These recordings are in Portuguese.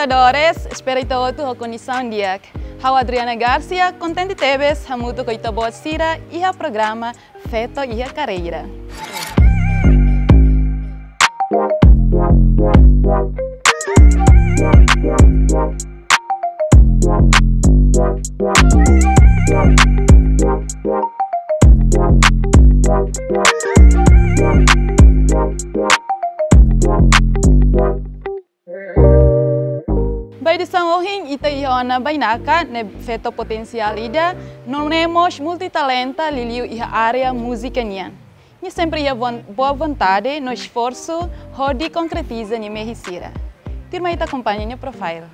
telespectadores, espero que todos a condição dia. Eu, Adriana Garcia, contente teves, hamuto com ita boa sira e o programa Feto e a Carreira. By edição hoje, ita iona bainaka ne feto potencial ida, não temos multitalenta liliu iha área música nian. Ni sempre ia boa vontade no esforço, hodi concretiza ni mehisira. Tirma ita acompanha ni profile.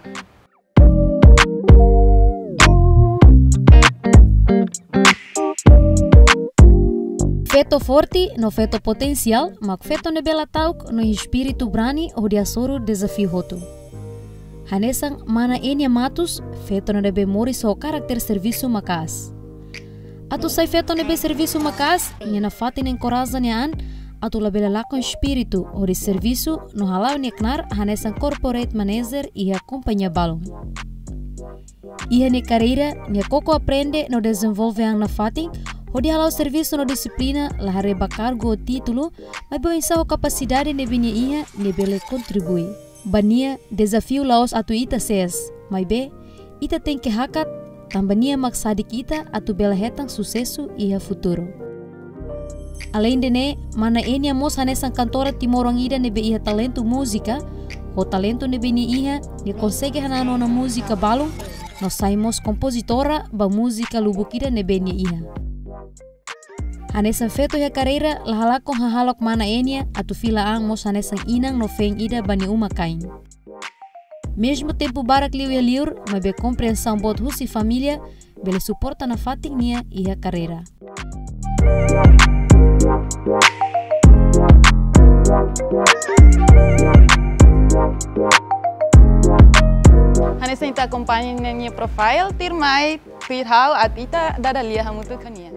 Feto forte no feto potencial, mak feto ne bela tauk no espírito brani o dia soro desafio hotu. Hanesang mana enia matus, feto no debe mori so karakter serviço makas. Atu sai feto no debe serviço makas, na fatin encoraja an, atu labela la com espírito o de serviço no halau neknar hanesang corporate manager e a companhia balon. Ia ne carreira, ne coco aprende no desenvolve ang na fatin, o de halau serviço no disciplina la hareba cargo o título, mas bem sa o capacidade ne binha ia ne bele contribui. Bania desafio laos atu ita ses, mas be, ita tem que hakat, tambania maksadik ita atu bela hetang sucesso e a futuro. Além de ne, mana enia mos hanesan cantora timorong ida nebe iha talento música, o talento nebe ni iha, ne consegue hanano na música balong, no saimos compositora ba música lubukida nebe ni iha. Hanesan feto ya carreira lahalakong hahalok mana enia atu fila ang mos hanesan inang no feng ida bani umakain. Mesmo tempo barak liu e liur, mas be compreensão bot husi família, bele suporta na fating nia e a carreira. Hanesan ita acompanha ni profile, tirmai, pirhau atita dadalia hamutu kania.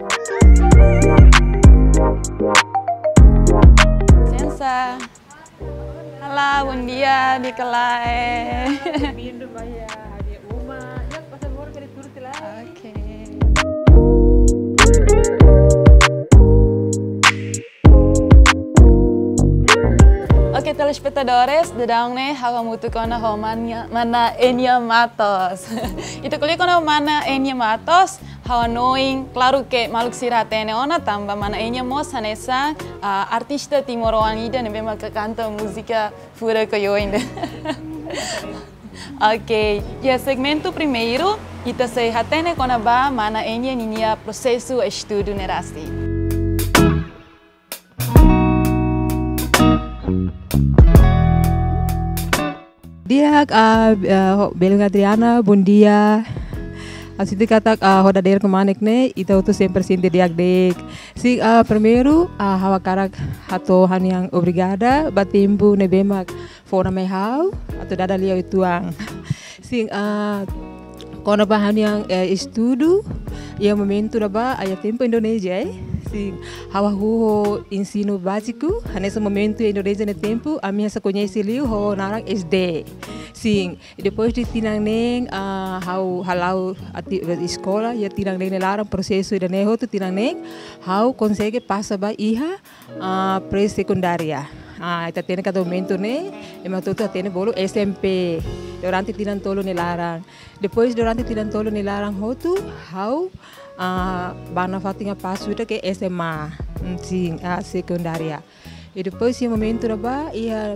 Sensa. Halo, buen dia di Kelai. Bindo maya hari uma, ya pasal mor kali turut lah. Oke. Oke, telespectadores, dedang ne hawa mutu kona mana Enia Matos. Itu kuliah kona mana Enia Matos. Hawa knowing, claro que maluk siratene ona tamba mana Enia mos hanesa artista timoroan ida nebe maka canta música fura que eu ainda. Ok, e o segmento primeiro, ita se hatene kona ba mana Enia ninia processo estudo nerasti. Dia Belung Adriana, bom dia. Assim de kata roda der kemanek ne, ita utu sempre sinte diak dek. Si primeiro hawa karak hato haniang obrigada batempo ne bemak fora me hau atau dada liau ituang. Sing kono ba haniang estudo ia momento ba aya tempo Indonesia Sing hawa huho ensino básico, nesse momento Indonesia ne tempo a minha se conhece liu ho narang SD. Sim, e depois de tinang neng halau ati escola ya tinang neng larang prosesso da neho tu tinang neng hau consegue passa ba iha pré-secundária. Ita tene cada momento ne, ema tutu atene bolo SMP. Durante tinang tolo ne larang. Depois durante tinang tolo ne larang hotu hau bana fatinha passo que SMA, sim, a secundária. E depois, em momento da ia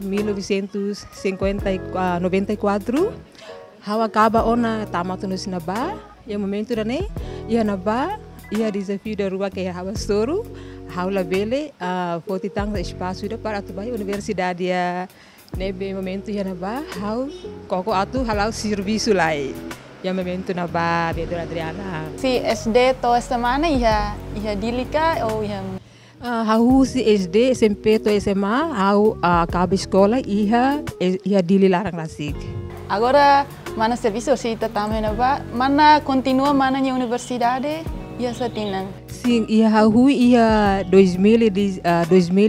1994, how acaba ona tamato no sinaba, e momento da ne, ia na ba, ia desafio da rua que hawa soro, how la bele, foti tang espaço da para atubai universidade ya, nebe momento ia na ba, how koko atu halau serviço lai. Ya momento na ba, Pedro Adriana. Si SD to semana ia dilika ou ia Hau si SD, SMP to SMA, hau acaba escola ia dili larang lasik. Agora mana serviço si também na ba, mana continua mana na universidade ia satinang. Sim, ia hau ia 2000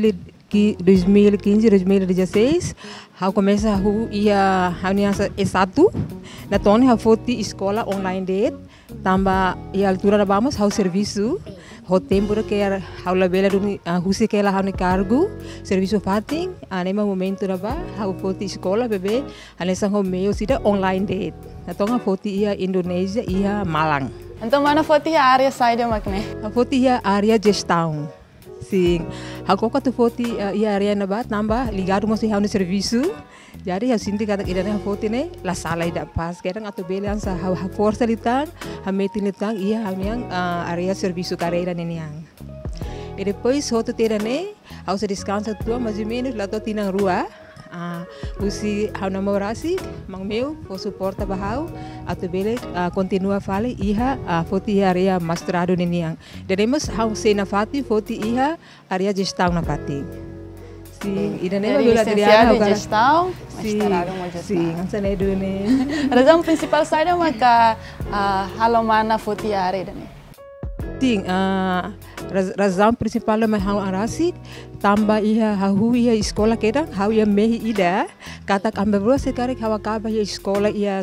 2015, 2016, hau começa a ia hansa S1, na tone hau foti escola online det, tamba e altura da vamos hau serviço, hau tempo que hau labela duni husi que ela hau ne cargo, serviço fating, anema momento da ba hau foti escola bebê, anesa hau meio sida online det. Na tonga foti ia Indonesia ia Malang. Então, mana foto a área sai de makne? A foti ia área gestão. Sim, aku tu foti ia area na ba tamba ligado mas hau ne serviço. Jadi hau sinti kata idane hau foti ne la sala ida pas kadang atau bele ansa hau força litang, hau meti litang ia hau yang area serviço carreira neniang. E depois outro tera ne hau se descansa tua mais ou menos lá tô tinang rua. Usi hau namorasi mang meu po suporta bahau atau bele continua fale iha foti area mestrado neniang. Deremos hau se na fati foti iha area gestão na fati. Sim, e daí licenciado em gestão, mestrado em gestão. Sim, essa é do né. A razão principal sai da maka halomana foti area ne. Sim, razão principal é hau arasi tamba iha hau ia escola kedang hau ia mehi ida kata ambe bro sekarang hau akaba ia escola ia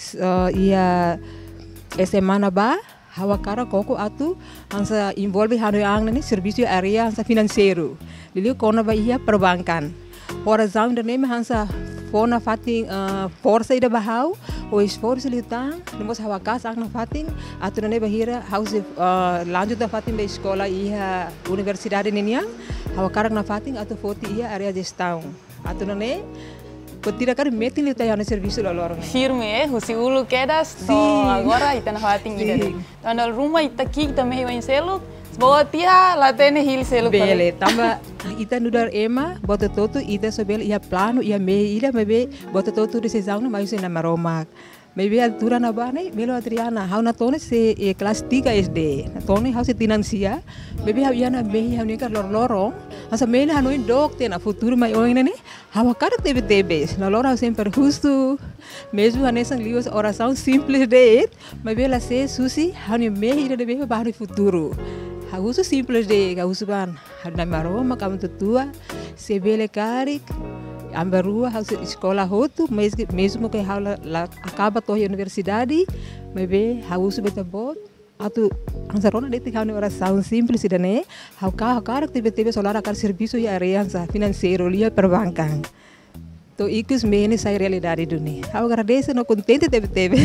SMA na ba hau akara koko atu ansa envolve hanu ang ni serviço area ansa financeiro lili kona ba ia perbankan por razão da neme ansa fona fating força ida bahau o esforço litang nemos hau akas ang na fating atu na bahira hau se lanjut da fating da escola ia universidade neniang hau akarak na fating atu foti ia area gestão atu na ne Potira kar metin lita yang serviço lolorong. Firme husi ulu quedas. So agora ita na fating ida. Tandal rumah ita ki ita mehi wain selo. Bawa tia latene hil selo. Bele tamba ita nudar ema bota toto ita sobel ia plano ia mehi ida mebe bota toto decisão na mais na maromak. Mebe altura na bane Melo Adriana hau na tone se kelas 3 SD. Na tone hau se tinansia. Mebe hau ia na mehi hau nikar lorong. Asa mele hanoin dokte na futuro mai oing ne. Hau akarak tebe na lora sempre justo. Mesmo anesan lios oração simples de mebe la se susi hau ni mehi ida de bebe bahari futuro. Hau usu simples de hau usu ban. Hau na maroma kamu tutua se bele karik ambarua hau escola hotu mesmo que hau acaba toda a universidade mebe hau usu betabot atu ansarona de hau oração simples idane hau karak tebe solar akar serviço e area financeiro lia perbankan to ikus mene sai realidade duni hau agradeço no contente tebe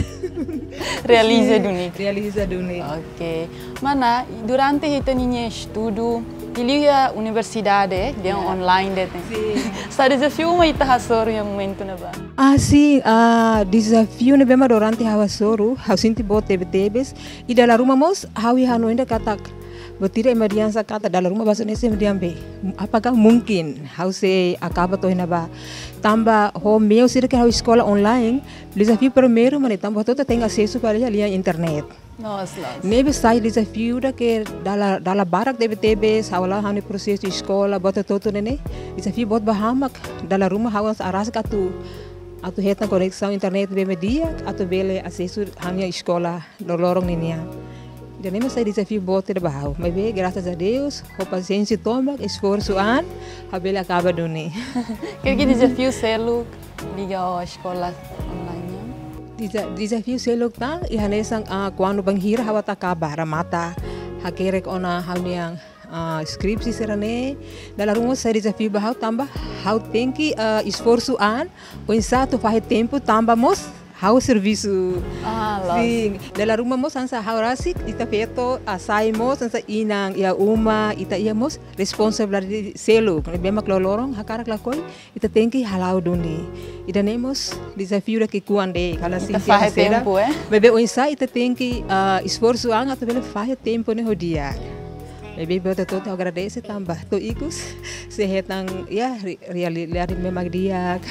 realiza duni ok mana durante hita ninha estudo ili a universidade de online de sta desafio uma ita hasoro yang momento na ba sim desafio na bema durante hawasoro hau sinti bot tebes e dalam rumah mos hau hanu ainda katak Betira emergensa kata dalam rumah bahasa Indonesia mediambe. Apakah mungkin hau se acaba toh na ba? Tamba ho meu sira que hau escola online, desafio primeiro mane tamba todo tem acesso para a internet. Nossa. Nebe sai desafio da que dala barak deve tebe saula hau ne processo escola bota todo nene. Desafio bot bahamak dalam rumah hau aras katu atu heta conexão internet bem dia atu bele acesso hanya escola lorong ninia. Dan nem sai desafio bote de bahau, mas bem graças a Deus, com paciência toma, esforço an, a bela acaba duni. Que desafio selo liga a escola online? Desafio selo tang e hanesang quando banghira hawa takaba ramata, hakerek ona hawniang skripsi serane, dalam rumah sai desafio bahau tambah, hau tenki esforço an, o insato faz tempo tambah mos hau serviço. Sim, dalam rumah mos ansa hau rasik ita feto asai mos ansa inang ia uma ita ia mos responsabilidade selo bema klolorong hakarak lakoi ita tenki halau duni ita nemos desafio que kuande kala sim faz tempo bebe o insa ita tenki esforço ang ato bele faz tempo ne hodia. Bebe bota todo agradece tambah to ikus sehetang ya realidade memang dia.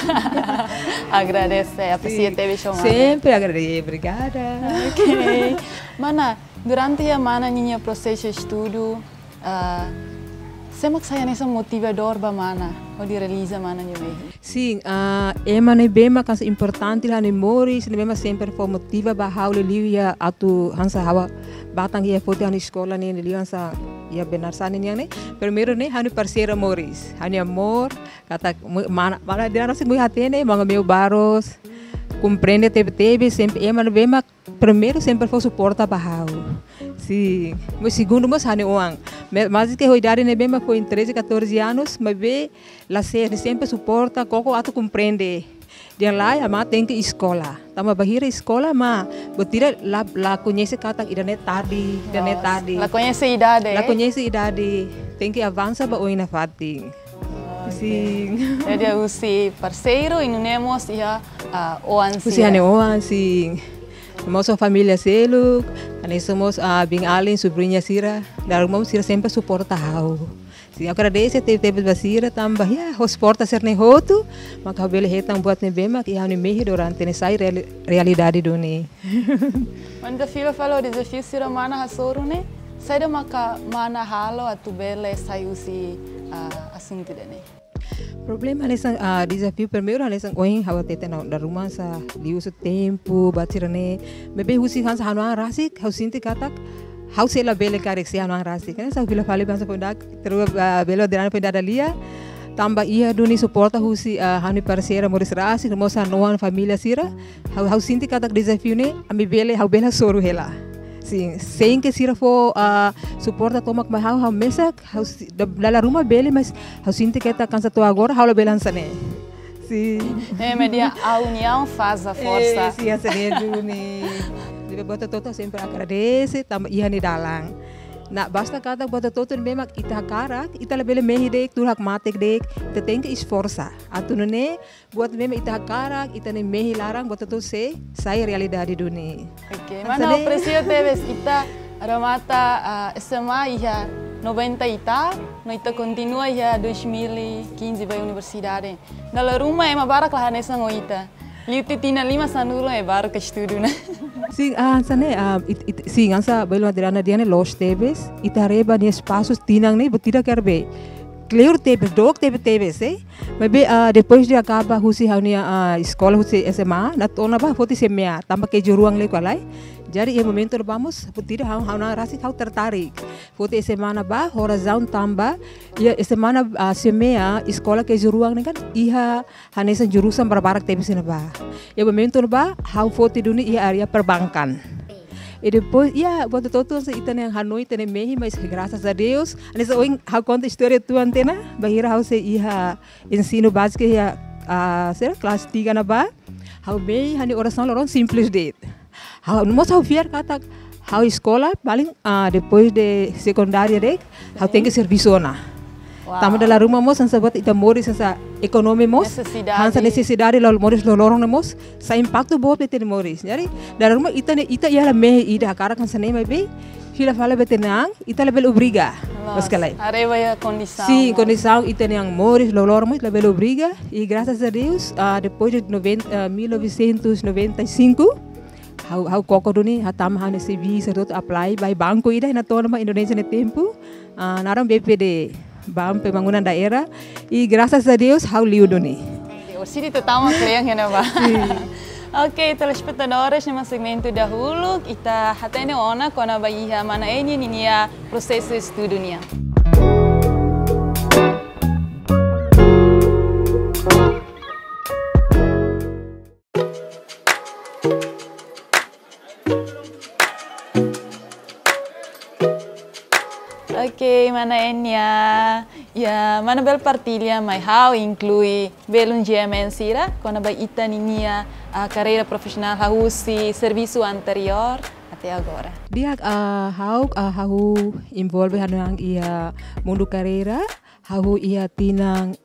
Agradece, aprecia teve chamada. Sempre agradeço, obrigada. Ok. Mana, durante a mana ninha processo de estudo, semak saya nessa motivador ba mana, o de realiza mana nyo mehi? Sim, ema ne bema kansa importante la memori, se bema sempre for motiva ba haule liu ya atu hansa hawa batang ia foto an escola ne liu hansa ia benar sanin yang nih. Primeiro nih hanu parceira Moris, hanu amor, kata mana dia nasi mui hati nih, manga meu baros, compreende teve sempre ema bema primeiro sempre foi suporta bahau. Sim, mas segundo mas hanu uang, mas que hoidade nih bema foi em 13, 14 anos, mas be la sempre suporta, coco ato compreende. Dia lá a mãe tem que escola, tama bahira escola mas botira lá conhece kata idane tarde, idane tarde. Lá conhece idade. Lá conhece idade, tem que avançar ba oi na fating. Sim. Jadi usi parceiro e nunemos ia oan sia. Usi ane oan sim. Nossa família selo, ane somos bing alin sobrinha sira, dar mau sira sempre suporta hau. Sim, agradece teve basira tambah ya hosporta ser ne hotu, maka bele hetang buat ne bema que ane mehi durante ne sai realidade do ne. Mas desafio falou desafio sira mana hasoru ne, sai da maka mana halo atu bele sai usi assim tidak ne. Problema nessa desafio primeiro nessa oin hawa tete na da rumah sa liu su tempo batirane bebe husi hansa hanwa rasik hausinti katak hau sela bele karek si hanwa rasik kan sa vila fale bansa pondak terus belo derana pondak dalia tambah ia duni suporta husi hani parceira moris rasik mosa noan família sira hau sinti katak desafio ne ami bele hau bela soru hela. Sim, sem que sira for suporta tomak mas hau mesak hau dala rumah bele mas hau sinti que tá cansa to agora hau la belança né. Sim. Media a união faz a força. Sim, essa duni. Deve botar toto sempre agradece, tam ia ni dalang. Na basta kata bota toto memang ita karak, ita lebele mehi dek, turhak matek dek, ita tem que esforçar. Atu ne buat memang ita karak, ita ne mehi larang bota toto sai realidade duni. Okay, mana o precio teves ita ramata SMA ia 90 ita, no ita continua ia 2015 vai universidade. Dalam rumah emang barak lah nesa ngoita. Liu titina 5 sanulo baru ke estudo né. Sim, sim, ansa belo adirana diane los teves, itareba ni espaços tinang ne botira kerbe. Clear teves, dog teves, mas depois de acaba husi haunia escola husi SMA, na tona ba foti semea, tambah ke juruang le kwalai. Jadi ia momento vamos botira hauna rasi hau tertarik. Foti SMA na ba horizon tambah, ia SMA na semea escola ke juruang ne kan iha hanesan jurusan barbarak teves na ba. Ia momento ba hau foti duni ia area perbankan. E depois, buat toto sa ita yang Hanoi tene mehi, mas graças a Deus, nessa oin hau conta história tu antena, bahira hau se iha ensino básico ia será kelas 3 na ba, hau mehi hani oração lorong simples det. Hau não hau fiar kata hau escola paling depois de secundária dek, hau tem que serviço na. Tama dalam rumah mos sansa buat ita moris sansa ekonomi mos hansa necessidade lalu moris lorong mos sa impacto buat bete moris. Jadi dalam rumah ita ia la mehi ida akara kan sana be hila fala bete nang ita lebel obriga baskalai. Areva ya condição. Sim, condição ita yang moris lorong mos lebel obriga e graças a Deus depois de 1995 hau koko duni hatam hane CV sedot apply by banco ida na tona ma Indonesia ne tempo naram BPD Bam Pembangunan Daerah e graças a Deus hau liu doni. O sini tetama klien ya ba. Oke, telespectadores numa segmento dahulu kita hatene ona kona baiha mana ini ninia proseso estudunya. Oke, mana enya? Ya, mana bel partilha, mas how inclui bel GMN sira, quando vai ita ninia a carreira profissional, how si serviço anterior até agora. Dia how envolve hanang ia mundo carreira, how ia tinang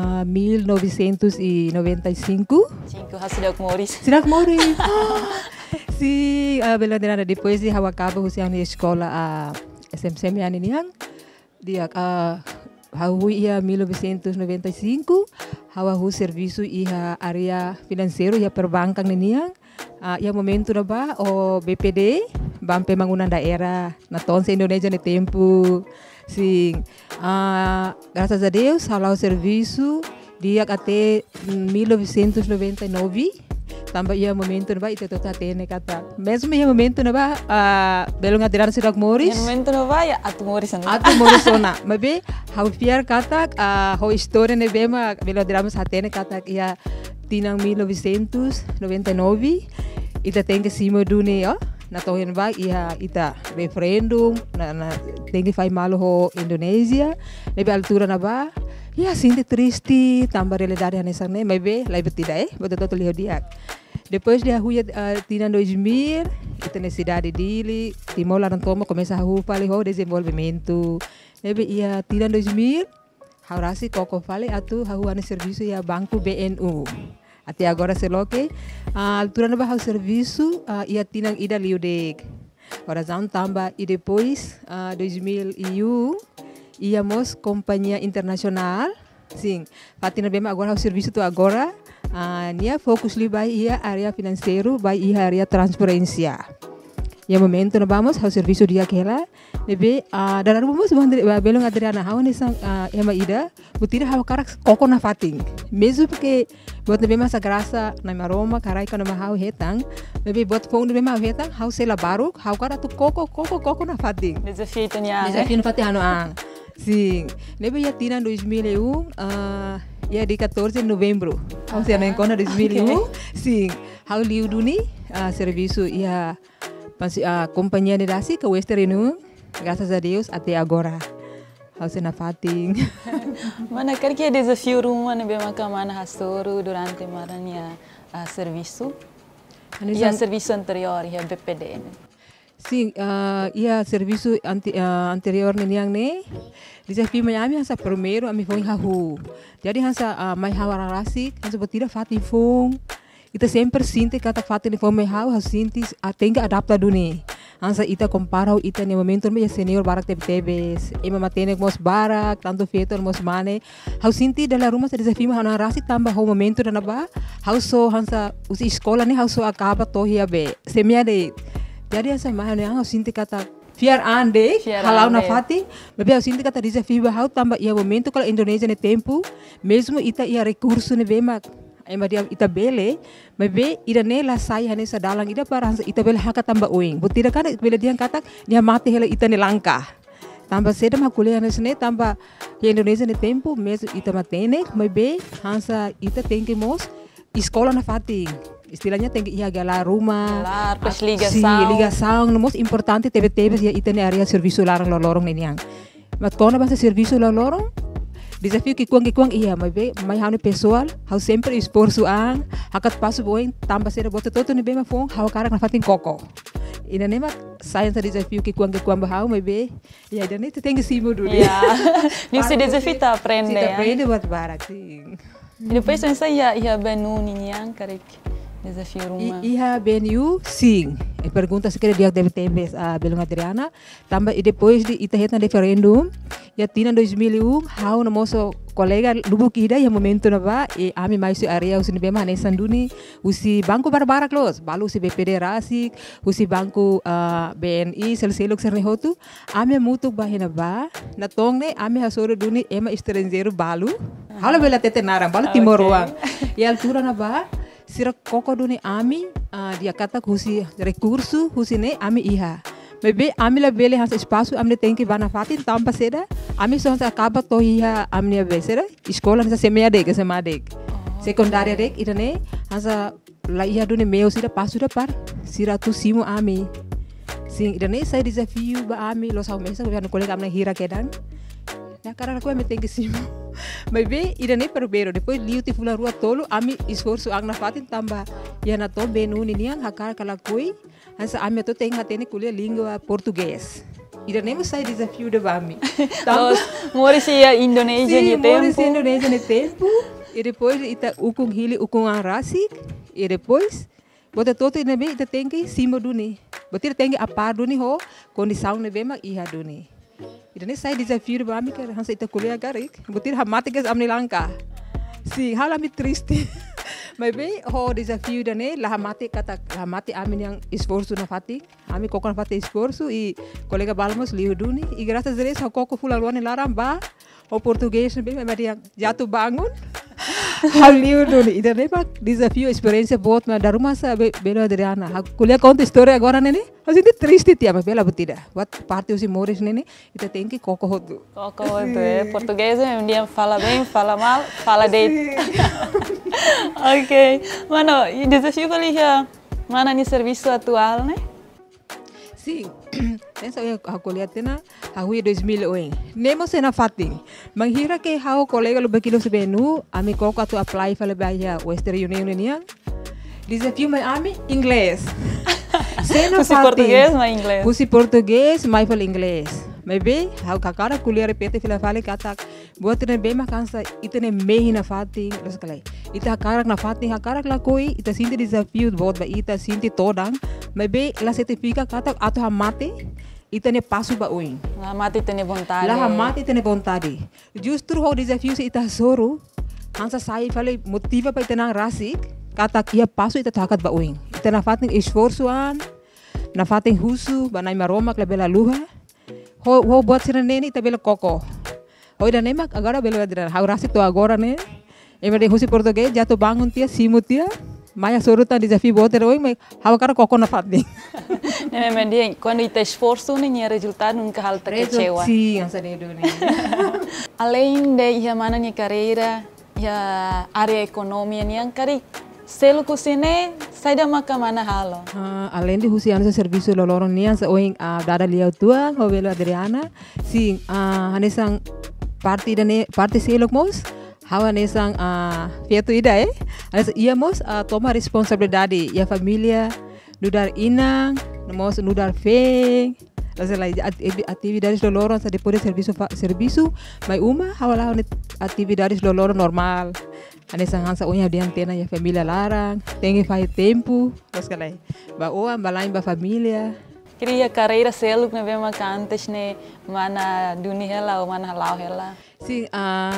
1995. Cinco, Sidak Moris. Sidak Moris. Si bela denada depois de how acaba husiang ni escola SMCM ani niang dia hau ia 1995 hau serviço ia area financeiro ia perbankan niang ia momento na ba o BPD Bank Pembangunan Daerah na tonse Indonesia ne tempo sim graças a Deus hau serviço dia até 1999 tambah ia momento na ba ita tota tene kata. Mesmo ia momento na ba belum ngadiran sidak Morris. Yang momento na ba ya atu Morris na. Atu Morris ona. Mabe hau piar kata ho história ne bema belum ngadiran sa tene kata ia tinang 1999 ita tem que cima do ne na tohen ba ia ita referendum na tem que faz malo ho Indonesia lebe altura na ba ya sinto triste tambah realidade nessa né mas be lebe tidak betul lihat dia depois dia huia tinang 2000 ita na cidade dele Timor Leste começa a rua fale ho desenvolvimento lebe ia tinang 2000 harasi koko fale atu hau ane serviço ia banco BNU. Até agora se loque a altura na bahau serviço ia tinang ida liudek. Oração tamba e depois 2001 íamos companhia internacional. Sim, patina bema agora o serviço tu agora nia fokus li bai ia area financeiro bai ia area transparência. E momento na vamos ao serviço dia aquela nebe dalam vamos belum Adriana hau nessa ema ida butira hau karak koko na fating mesmo porque buat nebe masa graça na maroma karai kana hau hetang nebe buat phone nebe hau hetang hau sela baru hau kara tu koko na fating Desafio tanya. desafio na fating ano sim nebe ya tinang 2001 ya di 14 de novembro hau se na encona 2001 sim hau liu duni serviço ia companhia de dasi ke Western Union, graças a Deus até agora. Harus na fating. Mana que é desafio rumah na bema mana hasoro durante maranya serviço? Ia serviço anterior, ia BPDN. Sim, ia serviço anterior neniang ne. Desafio Miami hansa primeiro ami foi hahu. Jadi hansa mai hawararasi, hansa betira fating fong. Ita sempre sinti kata fatin ni fome hau sinti atenga adapta duni. Ansa ita compara ita ni momento me senior barak tebes. Ema matene mos barak tanto fetor mos mane. Hau sinti dalam rumah sa desafio hana rasi tambah ho momento na ba. Hau so hansa usi sekolah ni hau so akaba to hia be. Semia de. Jadi ansa mahane hau sinti kata fiar ande halau na fati. Bebe hau sinti kata desafio hau tambah ia momento kalau Indonesia ni tempo mesmo ita ia recurso ni bemak. Ema dia ita bele, mebe ida nela sai hane sa dalang ida para ita bele haka tamba oing. Butira kan bele dia katak dia mati hela ita ne langka. Tamba seda ma kuliah hane sene tamba ya Indonesia ne tempo mes ita matene, mebe hansa ita tengke mos sekolah na fating. Istilahnya tengke ia gala rumah. Lar pas liga saung no mos importante tebe ya ita ne area serviço larang lorong neniang. Mat kona basa serviço lorong desafio que kuang ia mai hanu pessoal hau sempre esforço hakat passo boing tambah seda bota toto ni bema fong hau karak na fatin koko ina nema science desafio que kuang bahau mai be ya dan itu tem que simo dulu ya nesse desafio tá aprende ya aprende buat barak sim depois saya ia benu ninhang karek desafio rumah ia benu sim pergunta se quer dia deve ter belum Adriana tambah e depois de ita het na referendum ya tinang 2001 hau na moso kolega lubuk ida ya momento na ba ami mais area usi bema nesan duni usi banco barbarak los balu usi BPD rasik usi banco BNI selselok sernehotu ami mutuk bahina ba na tongne ami hasoro duni ema estrangeiro balu hala bela tete narang balu timor ruang ya altura na ba sira koko duni ami dia kata husi recurso husi ne ami iha Maybe ami la bele hansa espaço amne tem que vana fatin tampa seda ami so hansa acaba to ia amne besera escola hansa semea dek sema dek secundária dek irane hansa la ia dune meu sira passo da par sira tu simo ami sing irane sai desafio ba ami lo sau mesa no colega amne hira kedan na cara ko me tem que simo maybe irane perbero depois liu ti fula rua tolo ami esforço agna fatin tamba ia na to benu niniang hakar kala koi hansa ami to tem hatene kuliah língua português. Ida nem sai desafio de bami. Los Morisia Indonesia ni tempo. Morisia Indonesia ni tempo. E depois ita ukung hili ukung arasik. E depois bota toto ina be ita tem que cima duni. Botir tem que apar duni ho condição ne be mak iha duni. Ida nem sai desafio de bami que hansa ita kuliah garik. Botir hamatikas amni langka. Si halami triste. Mas bem, o desafio da né, lá mate amin yang esforço na fati, ami koko na fati esforço e colega balmos liu duni e graças a Deus o koko fula luan laramba, o português bem, mas dia jatuh bangun, Hal liu dulu. Ida lepak desafio experiência bot mas da rumah sa Belo Adriana. Kuliah conta história agora nene. Assim de triste tia, mas bela betida. What parte os imores nene? Ita tem que coco hotu. Coco hotu, português um dia fala bem, fala mal, fala date. Ok. Mano, e desafio kuliah mana ni serviço atual, né? Sim. Nessa eu kuliah tena, aku 2001. Nemo sena fating. Menghira ke hau kolega lu bakilo sebenu, ami koko tu apply fala bahia Western Union niya. Desafio mai ami inglês. Sena Pusi português, mas inglês. Pusi português, mas fala inglês. Mas bem, hau kakara kuliah repete fala fala katak. Buat tena bem makansa, itene mehi na fating, terus kalai. Ita hakarak na fating, hakarak la koi, ita sinti desafio buat ba ita sinti todang. Mas bem, la certifica katak atau hamate. Ita ne passo ba uin. La mati tene vontade. La mati tene vontade. Justru ho desafio se ita soro, hansa sai fale motiva pa ita nang rasik, katak ia passo ita takat ba uin. Ita na fating esforçoan, na fating husu, banai maroma kla bela luha. Ho buat sira nene ita bela koko. Ho ida nemak agora bela adra. Hau rasik to agora ne. Ema de husi português, jatuh bangun tia, simu tia. Maya sorutan desafio boter oi, mas hau cara koko na fating. Né, mas quando ita esforço, nem resultado nunca halta kecewa. Sim, essa dedo ne. Além de mana ni carreira, ya área economia ni ang kari selo kusine sai da maka mana halo. Além de husi ansa serviço loloron ni ansa oing dada liau tua, ho Belo Adriana. Sim, hanesang parte selok mos. Hawa nesang feito ida Asa íamos tomar responsabilidade e a família nudar inang, nós nudar feng. Asa lá atividades do loro asa depois de serviço, mas uma hawa lá atividades do loro normal. Anesang hansa onya di antena e a família larang, tem que faz tempo, asa lá. Ba oa balain ba família. Queria carreira selo que vem antes ne mana dunia hela ou mana halau hela. Sim,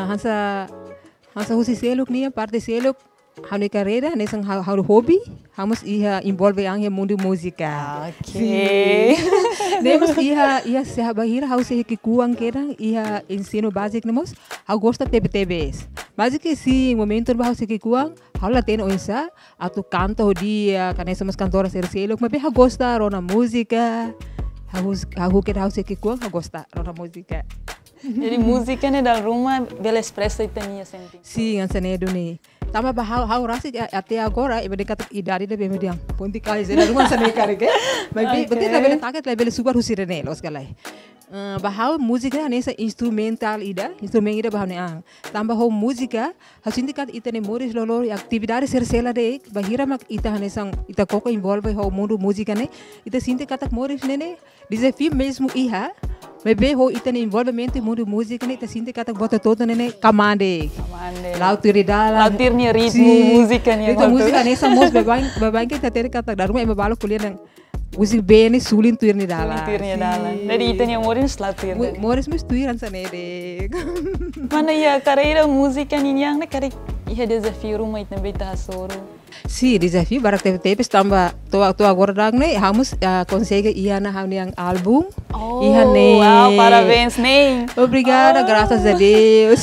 hansa husi seluk nia parte seluk hanu carreira nesang hau hobby hamus iha envolve ang mundo música. Okay. Nemos iha seha bahira hau seha kikuang kerang iha ensino basic nemos hau gosta TBTBs. Mas que sim, momento bahau seha kikuang hau la teno insa atu canto ho dia kanai somos cantora ser seluk mas hau gosta rona música. Hau que hau seha kikuang hau gosta rona música. Jadi música né da rumah bela expressa itania sempre. Sim, ansa ne do ne. Tama ba hau rasi até agora e dekat idade de bemediang. Ponti kai da rumah sa ne kare ke. Mas betul la bela taket la bela super husirene los galai. Bahau música nessa instrumental instrument bahau ne ang. Tamba ho música hasindikat itane moris lolor atividade sercela de bahira mak ita hanesang ita koko envolve ho mundo música ne. Ita sindikat moris nene desafio mesmo iha. Bebe ho itane envolvimento e mundo música ne ita sindikat bota todo nene kamande. Lautir dala. Lautir ni ritmo música ni. Ita música nessa mos bebain que ita ter kata da rumah e balo kuliah nang Usik bene sulin tuir ni dala. Tuir dala. Jadi itu ni moris latir. Moris mes tuiran sana dek. Mana ya carreira música ni yang ne kari ia desafio rumah itu beta hasoro. Sim, desafio barak teve tamba to agora dang ne hamus consegue ia na yang album. Oh, ia ne. Wow, parabéns ne. Obrigada, graças a Deus.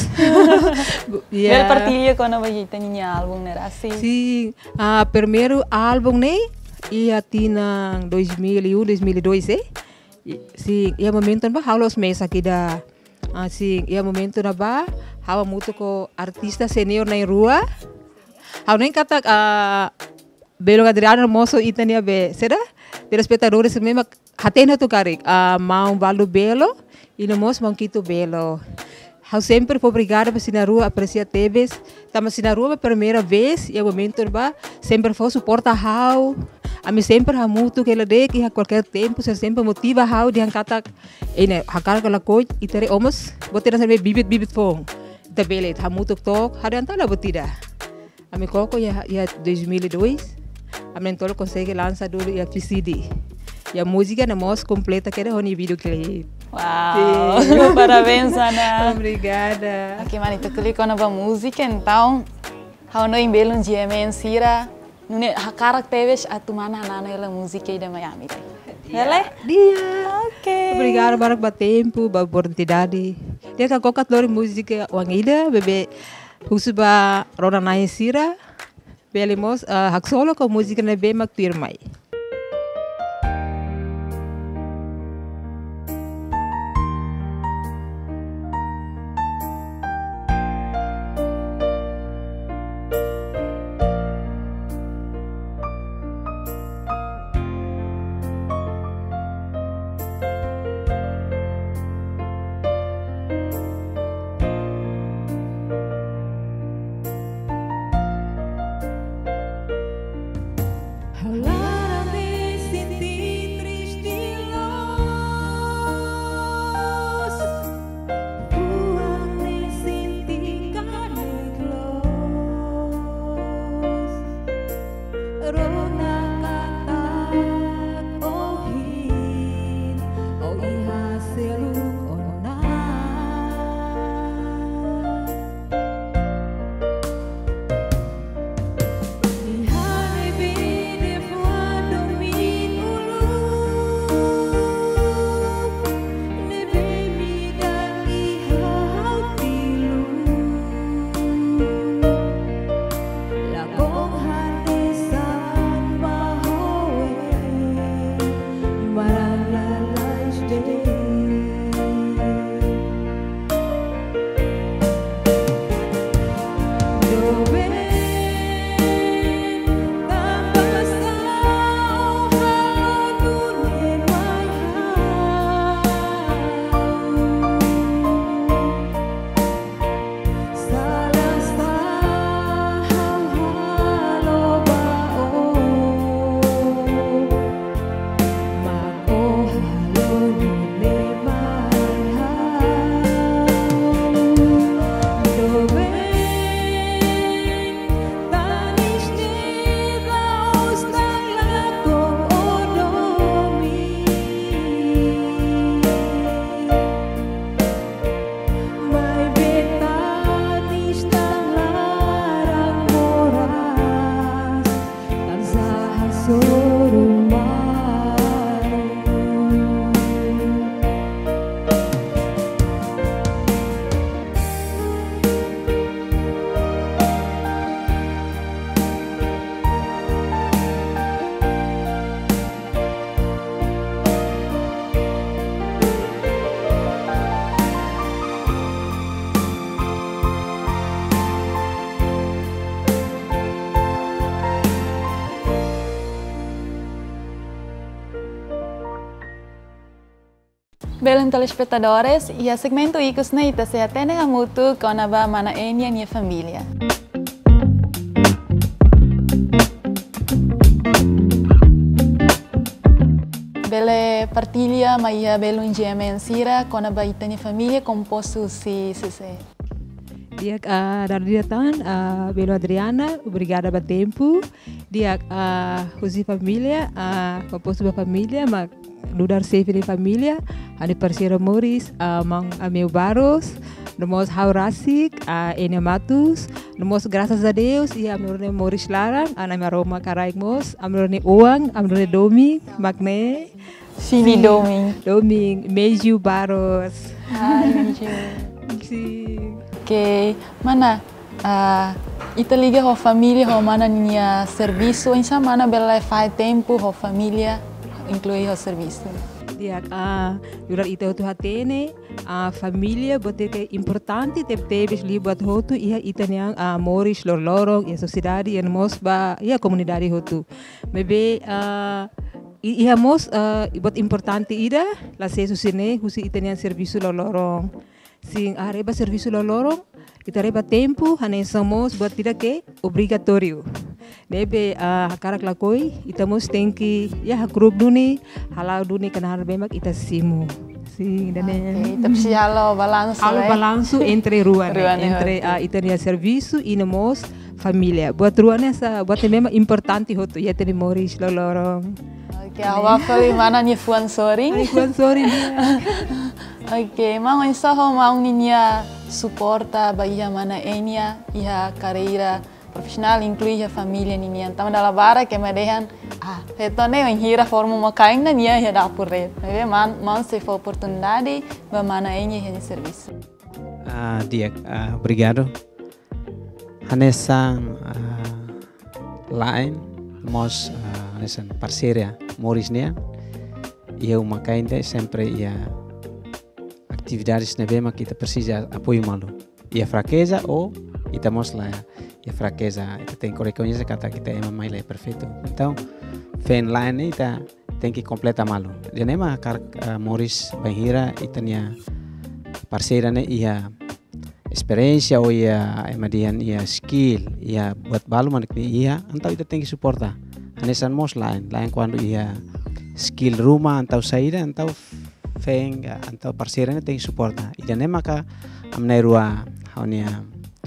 Bel partilha com a bajita ni album ne assim. Sim, primeiro álbum ne ia tinang 2001, 2002 Sim, ia momento ba halos mesa kida. Sim, ia momento na ba hawa muto ko artista senior na rua. Hawa nem kata Belo Adriana moço itania be, será? Telespectadores mesmo hatena tu karik. Mau balu belo e no moço mau quito belo. Hau sempre foi obrigada para na rua apreciar TVs. Tama na rua a primeira vez e o momento ba sempre foi suporta hau. A mim sempre ha muito que ela de que a qualquer tempo se sempre motiva hau de kata ene hakar kala coach e tere omos botira sempre bibit fong. Tabele ha muito tok ada antala botida. A mim coco ya 2002 a mim todo consegue lançar do ya CD. E a música na mos completa que era o videoclip. Wow, parabéns Ana. Obrigada. Aqui manito clico na música então hau no embelun GMN sira. Nune hakarak teves atu mana nana ela música ida Miami. Ele? Dia. Okay. Obrigada barak ba tempo, ba oportunidade. Dia ka kokat lori música wangida bebe Husuba rona nahi sira, belemos hak solo ko música ne be mak pirmai. Belen telespectadores, e a segmento Icos Neita se atende a mutu com a mana enia minha família. Bele partilha, mas ia belo engenhamento sira com a minha família composto se. Dia dari datang Belo Adriana, obrigada pelo tempo. Dia usi família, composto da família, mas ludar save de família, ani parceiro Moris, mang meu Barros, nomos Haurasik, Enia Matus, nomos graças a Deus, e amorne Moris Larang, ana Roma Karaigmos, amorne Uang, amorne Domi, Magne, Fini Domi, Meju Barros. Meju. Sim. Que mana ita liga ho família ho mana nia serviço em semana bela faz tempo ho família inclui ho serviço. Dia durar ita tu hatene família bote que importante tebes li buat hotu ia ita niang Moris lorong ia sociedade ia mos ba ia comunidade hotu. Mebe ia mos buat importante ida la se susine husi ita niang serviço lorong. Sing areba serviço lorong kita reba tempo hanen somos buat tidak ke obrigatório. Nebe hakarak lakoi itamos tenki ya grup duni halau duni kana bemak ita simu. Sim, dane. Tapi halo balanço. Halo balanço entre ruane entre itania serviço e nemos família. Buat ruane sa buat memang importante hotu ya teni Moris lorong. Oke, awak kali mana nih fuan soring? Fuan soring. Oke, mau insaho mau ninya suporta bahia mana enia ia carreira profissional inclui a família ninya. Tama dalam bara que me dejan retone em hira forma uma caing na nia ia dar por red. Man se for oportunidade ba mana enia ia serviço. Dia obrigado. hanesang lain mos hanesan parceria Morris nia ia umakainte sempre ia atividades nebema kita precisa apoio malu ia fraqueza ou ita mos lá ia fraqueza ita tem que reconhecer kata kita é mais lá perfeito então fen lain ita tem que completa malu janema Morris banhira itania parceira ne ia experiência ou ia emadian ia skill ia buat balu manik ia antau ita tem que suportar hanesan mos lain quando ia skill rumah antau saída antau feng antau parceira ne tem que suportar ida ne maka amnai rua haunia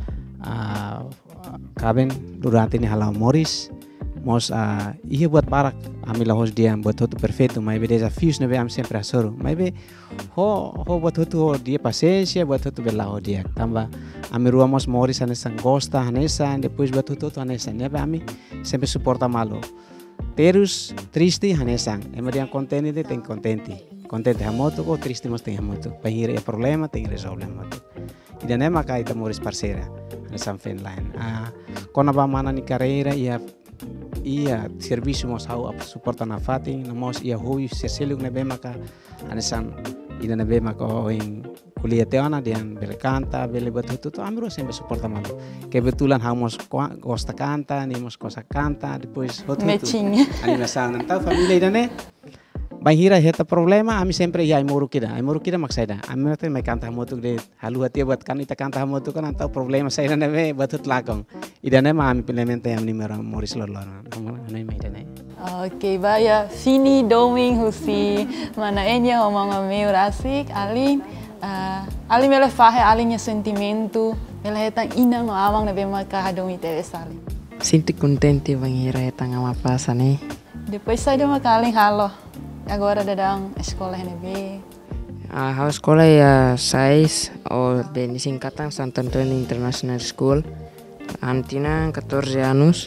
kaben durante ni halau Morris mos ia buat barak amila hos dia buat tudo perfeito mas desafios ne am sempre asoro mas ho buat tudo dia paciência buat tudo bela dia tambah ami rua mos Morris hanesan gosta hanesan depois buat tudo hanesan ne ami sempre suporta malo terus triste hanesan emadian contente tem contente hamoto ou triste mas tem hamoto banhira é problema tem resolve hamoto ida ne maka ita Morris parceira hanesan Finland kona ba mana ni carreira ia serviço mos hau suporta na fatin mos ia hui serseluk ne maka hanesan ida ne maka in kuliah teana dian bele canta bele buat tudo amro sempre suporta malu kebetulan hamos gosta canta ni mos cosa canta depois outro matching animação então família ida ne banhira heta problema ami sempre ia imuru kida maksaida ami te mai canta motu de halu hati buat kan ita canta motu kan antau problema saya ne buat tut lakong ida ne ma ami implemente am nimera Morris lolor ne mai ida ne Oke, baya fini doming husi mana enya omong meu rasik alin ali mele fahe alinya sentimento mele hetang inang no awang na bema ka hadomi teve sali. Sinto contente banhira hetang ama passa né. Depois sai de uma caling halo. Agora dadang escola NB. A escola é 6 ou de singkatan Santo Antônio International School. Antina 14 anos.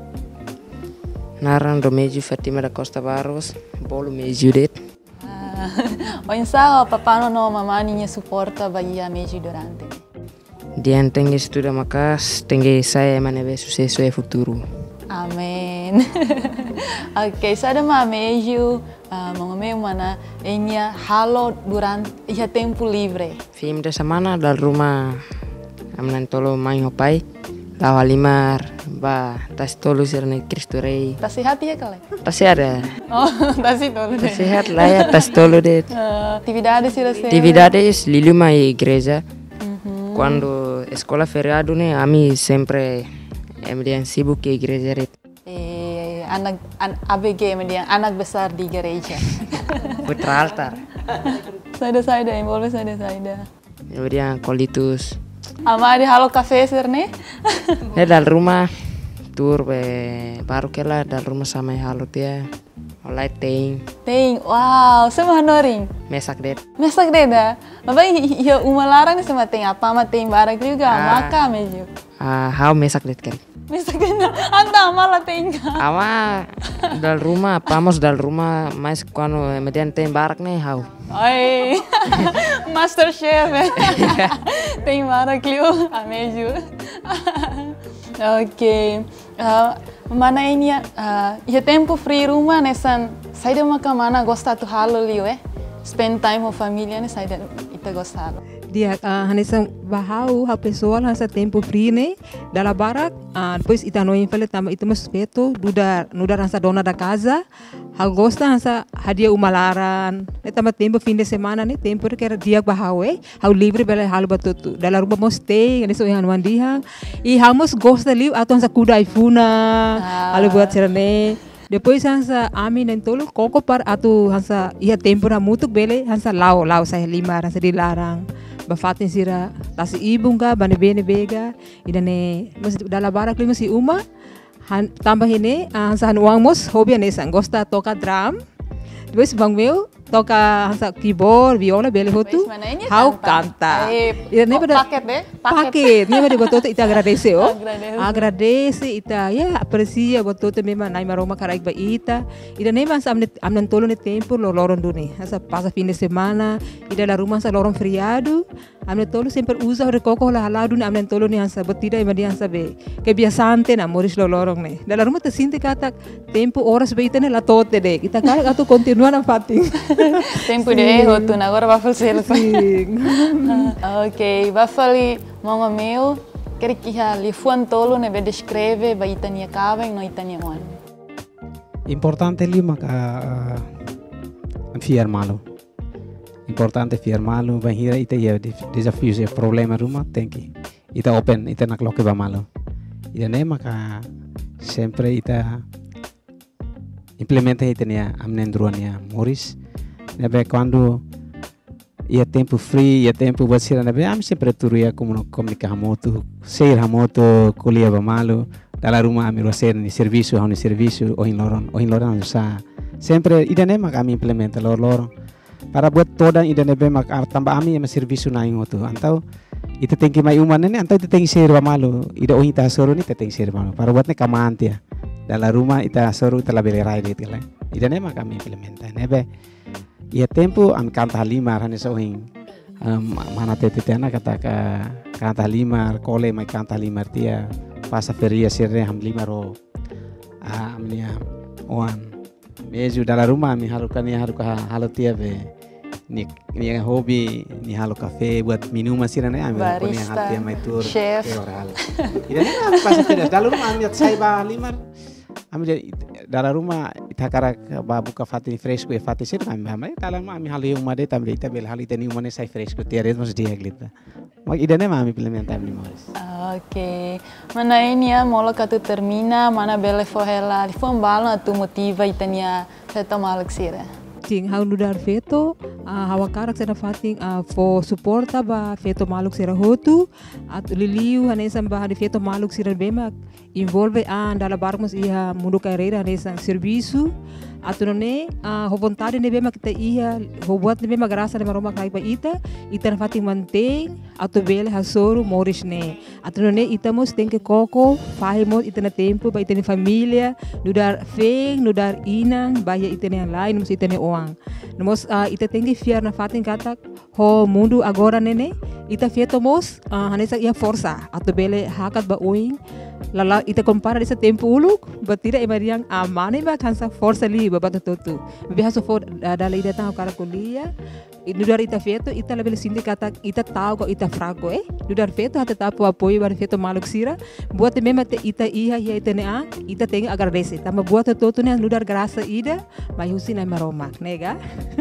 Naran Romejo Fatima da Costa Barros, bolo meio det. O ensaio papano no mamani suporta bagi a meio durante. Dian tem estuda makas, tem saya maneve sucesso e futuro. Amen. Oke, sada ma meio mamameu mana enya halo durante ia tempo livre. Fim de semana dal rumah amnan tolo mai hopai. Lawa limar, tas tolu sirne Cristo Rei. Tas sehat ya kale? Tas ada. Oh, tas tolu. Tas sehat lah ya, tas tolu det. Atividades sira se. Atividades liluma igreja. Quando escola feriado ne ami sempre emdian sibuk ke igreja ret. Anak ABG emdian anak besar di gereja. Putra altar. Saida, envolve saida. Emdian kolitus. Ama di halo cafe sirne? Dal rumah tur baru kela dal rumah sama halo dia. Olai ting. Wow, semua noring. Mesak det dah. Apa ya umalarang sama ting apa sama ting barang juga maka meju. How mesak det kan. Mesak det. Anta malah ting. Ama dal rumah, pamos dal rumah mais quando median tem barak nih how. Oi. Master chef. Tem barak liu meju. Oke. Mana ini ya tempo free rumah nesan saida maka mana gosta tu halo liu spend time com família ne saida ita gosta dia hanesan bahau ha pessoal hansa tempo free ne dala barak depois ita no infale tama ita mas peto nudar hansa dona da casa ha gosta hansa hadia umalaran tama tempo fim de semana ne tempo que era dia bahau ha livre bela halo batutu dala rumah mos stay ne so han mandiha e ha mos gosta liu ato hansa kuda ifuna halo buat serane. Depois hansa ami nentolo koko par atu hansa ia tempura mutuk bele hansa lau saya lima hansa dilarang bafatin sira tasi ibunga bane bene bega idane mas dala barak lima si uma tambah ini hansa uang mos hobi anesan gosta toka drum depois bang meu toca hansa keyboard, viola, bele hotu, hau canta. Paket deh, paket. Nih pada buat ita agradece, oh. Agradece ita, ya aprecia buat memang naik maroma karaik ba ita. Ida memang amnen tolo ne tempo lo loron duni. Hansa passa fim de semana, ida la rumah sa loron feriado. Amnen tolo sempre usa o recoco la haladu ne amnen tolo ne hansa botida e madi hansa be. Kebiasante na moris lo lorong ne. Da la rumah te sinte kata tempo horas be ita ne la tote de. Ita kara gato continua na fating. Tempo de hotu na agora vai fazer. Ok, vai falar mama meu, quer que ali fuan tolo ne be descreve ba itania kaven no itania one. Importante lima firmá-lo. Importante firmá-lo, vai hira ita ya desafios e problema rumah tengki. Ita open, ita nak loke ba malo. Ida ne maka sempre ita implementa itania amnendruania Morris. Nebe quando ia tempo free, ia tempo buat sira nebe am sempre turia comunicar moto, ser moto, kuliah ba malo. Dalam rumah kami hacer ni servicio o in loron sa sempre ida ne mak kami implementa lorong para buat toda ida ne be mak tambah kami ama servicio na ingoto antau ita tengki mai uman ne antau ita tengki ser ba malo ida ita soro ni ita tengki ser ba malo para buat ne kamantia dalam rumah ita soro ita labele rai dit kala ida ne mak kami implementa ne be ia tempo am kanta lima hane so mana tete tena kata kanta lima kole mai kanta lima tia passa feria sirre ham lima ro amnia oan meju dalam rumah mi haruka halo tia be ni hobi ni halo kafe buat minum sirre ne ami ko ni hal tia mai tur chef oral ida ne passa feria dalam rumah ami sai ba lima ami dalam rumah itakara ba buka fati fresco e fati sir ami mai dalam ami halo yung made tambe ita bel hal ita ni umane sai fresco tia ritmos dia glita mag ida ne ami implementa ami Morris. Ok, mana ini ya molo katu termina, mana bele forrela, di fon bala tu motiva itania feta malak sira. Ting hau nudar feto, hawa karak sena fating for suporta ba feto maluk sira hotu, at liliu hanesan ba hadi feto maluk sira bemak involve dalam barmos iha mundu carreira hanesan serviço. Atu ne ho vontade ne bema kita ia ho buat ne bema graça ne maroma kai ba ita na fating manteng atu bele hasoro Morris ne atu ne ita mos tem que coco fahimo ita na tempo ba ita ne família nudar feng nudar inang ba ita ne lain mos ita ne oang mos ita tem que fiar na fating kata ho mundo agora nene ita fieto mos hanesa ia força atu bele hakat ba oing lala ita compara dessa tempo uluk batira emariang amane ba kansa força li babat tutu biasa for dala ida tahu cara kuliah nudar ita feto ita lebih sindikata ita tahu kok ita fraco nudar feto hata tapu apoio bar feto maluk sira buat memang ita ia ita ne ita tenga agradece tama buat tutu ne nudar graça ida mai husin ai maromak nega.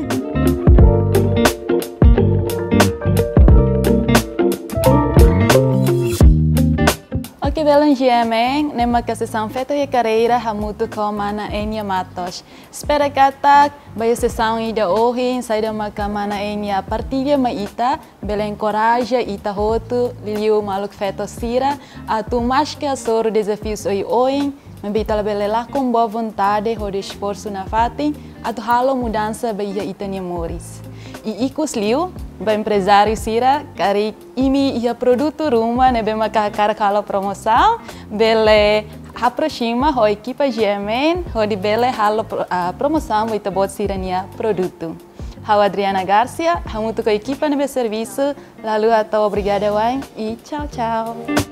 Ok, belen GMN, nema que sessão feita e carreira hamutu com mana Enia Matos. Espera kata baia sessão ida hoje, saída maka mana Enia partilha ma ita, belen coragem ita hotu, liliu maluk feto sira, atu mais que a soro desafios oi, membita la bele lá com boa vontade, o esforço na fatin, atu halo mudança baia itania Morris. E ikus liu, ba empresário sira, kari imi ia produto rumah nebe maka cara promoção, bele aproxima ho equipa GMN, ho di bele halo promoção ita bot sirania produto. Hau Adriana Garcia, hamutu ko equipa nebe serviço, lalu atau obrigada wain e tchau tchau.